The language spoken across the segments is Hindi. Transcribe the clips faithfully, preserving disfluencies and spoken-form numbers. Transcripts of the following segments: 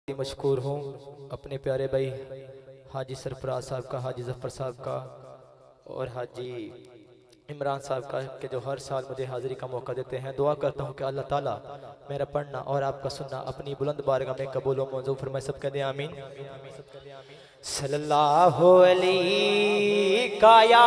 मशकूर हूँ अपने प्यारे भाई हाजी सरफराज साहब का, हाजी जफर साहब का और हाजी इमरान साहब का कि जो हर साल मुझे हाजिरी का मौका देते हैं। दुआ करता हूँ कि अल्लाह ताला मेरा पढ़ना और आपका सुनना अपनी बुलंद बारगाह में कबूल व मंजूर फरमाए। सब कहते हैं आमीन। सल्लल्लाहु अलैहि या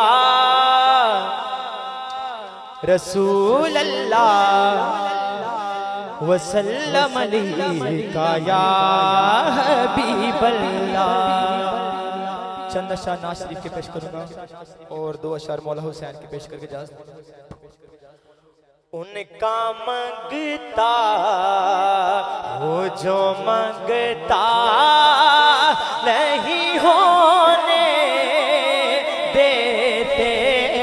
रसूल अल्लाह वसल्लम अलैका या हबीब अल्लाह। चंद अशार नाज़ शरीफ के पेश करूंगा और दो अशार मौला हुसैन के पेश करके जा। उनका मंगता हो जो मंगता नहीं होने देते,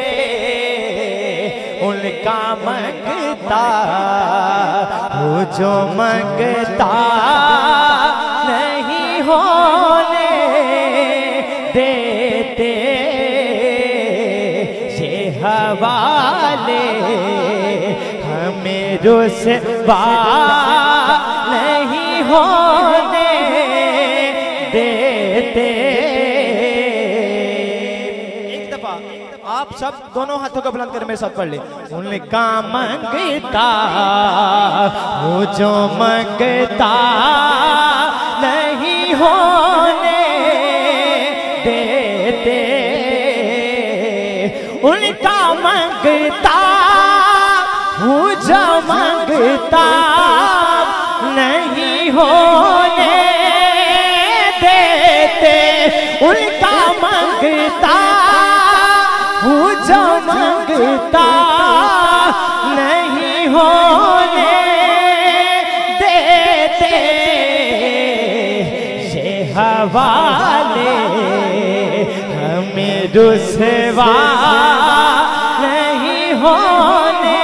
उनका मंगता वो जो मंगता नहीं होने देते, ये हवाले हमें रुसवा नहीं होने देते। एक दफा आप सब दोनों हाथों को बुलंद कर मेरे साथ पढ़ ले। उनका मंगता वो जो मंगता नहीं होने देते, उनका मंगता वो जो मंगता नहीं होने देते, उनका मंगता वो जो मंगता नहीं होने देते, ये हवाले हमें रुसवा नहीं होने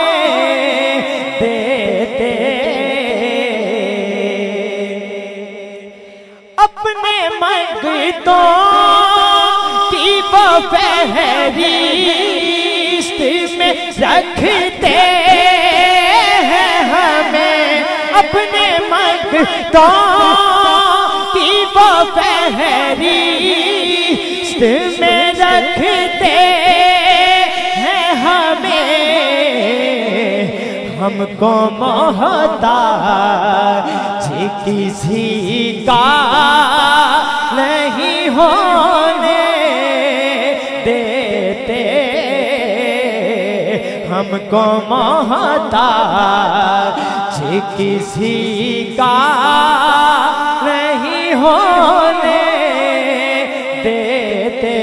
देते। अपने मंगतों की वो फहरिस्त में रखते हैं हमें, अपने मंगतों की वो फहरिस्त में रखते हैं हमें, हमको मोहताज किसी का नहीं होने देते, हमको मोहताज किसी का नहीं होने देते।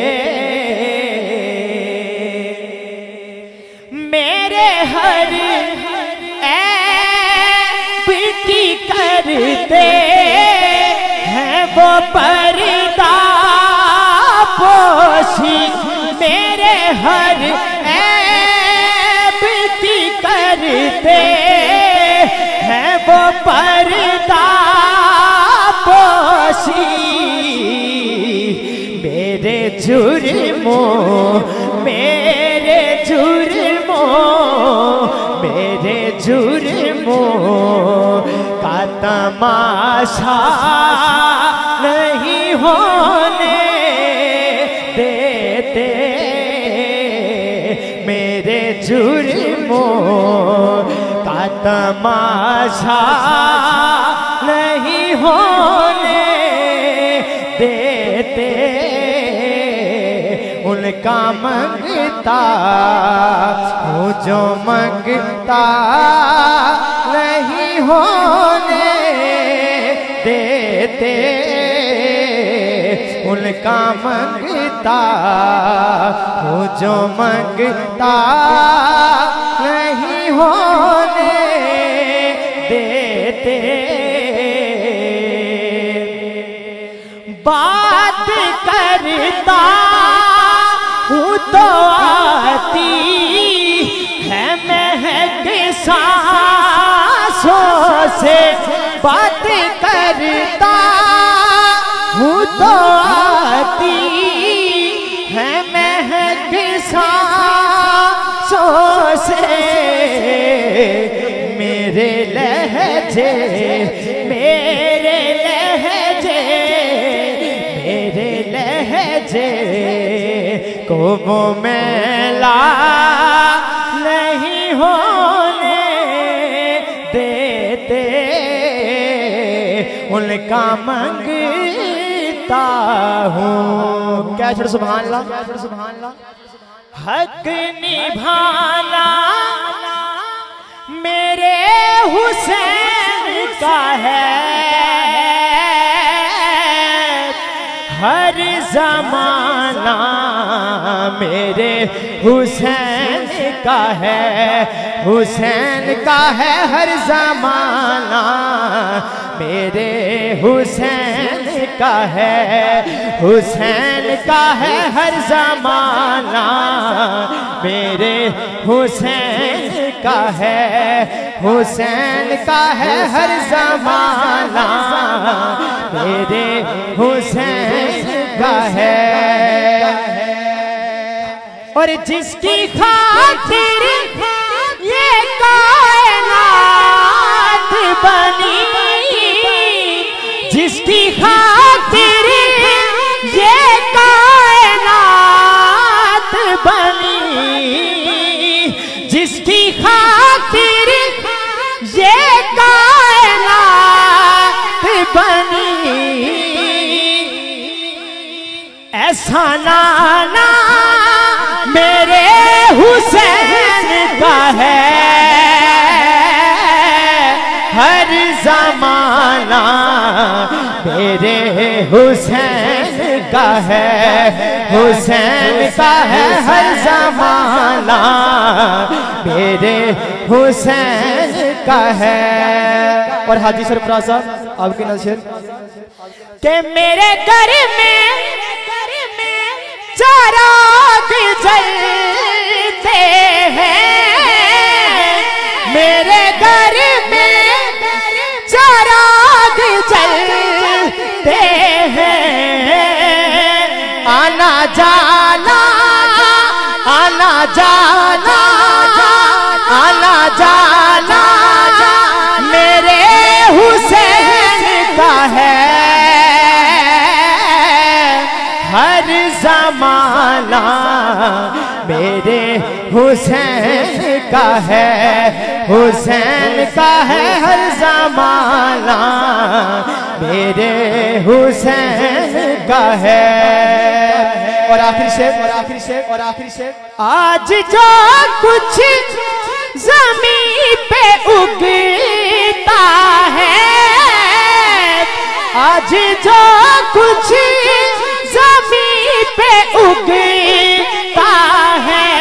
मेरे हर ऐब की करते हैं वो पर्दा पोशी, मेरे हर ऐब की करते हैं वो पर्दा पोशी, मेरे जुर्मों मेरे जुर्मों मेरे जुर्मों का तमाशा नहीं होने देते, मेरे जुर्मों का तमाशा नहीं होने देते, उनका मंगता वो जो मंगता नहीं होने देते, उनका मंगता वो जो मंगता नहीं होने देते। बात करता हूँ तो आती है महक सांसों से, बात करता हूँ तो आती है महक सांसों से, मेरे लहजे मेरे लहजे मेरे लहजे को वो मैला नहीं होने देते, उनका मंगता हूँ। क्या छोड़ सुभान अल्लाह, क्या छोड़ सुभान अल्लाह। हक निभाना मेरे हुसैन का है, हर ज़माना मेरे हुसैन का है, हुसैन का है हर ज़माना मेरे हुसैन का है, हुसैन का है हर ज़माना मेरे हुसैन का है, हुसैन का है हर ज़माना मेरे हुसैन का है। और जिसकी खातिर ये कायनात बनी, जिसकी खातिर ये कायनात बनी, जिसकी खातिर ये कायनात बनी, ऐसा नाना मेरे हुसैन का है, हर ज़माना मेरे हुसैन का है, हुसैन का है हर ज़माना मेरे हुसैन का है। और हाजी सरफराज साहब आपकी नज़र के मेरे घर में चिराग जलते हैं, मेरे घर में चिराग जलते हैं, आना जाना आना जाना आना जाना मेरे हुसैन का है, हर ज़माना मेरे हुसैन का है, हुसैन का है हर ज़माना मेरे हुसैन का है। और आखिरी शेर, और आखिरी शेर, और आखिरी शेर। आज जो कुछ ज़मीन पे उगता है, आज जो कुछ ज़मीन पे उगता है,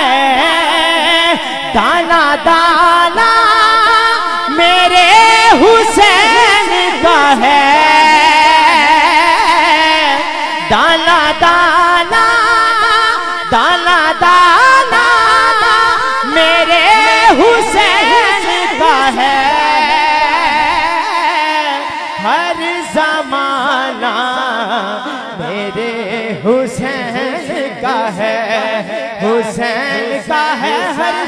दाना दाना मेरे हुसैन का है, दाना दाना दाना दाना मेरे हुसैन का है, हर ज़माना मेरे हुसैन का है, हुसैन का है हर